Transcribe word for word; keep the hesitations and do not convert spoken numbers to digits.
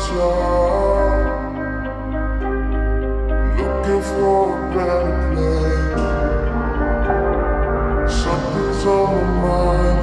time, looking for a better place. Something's on my mind.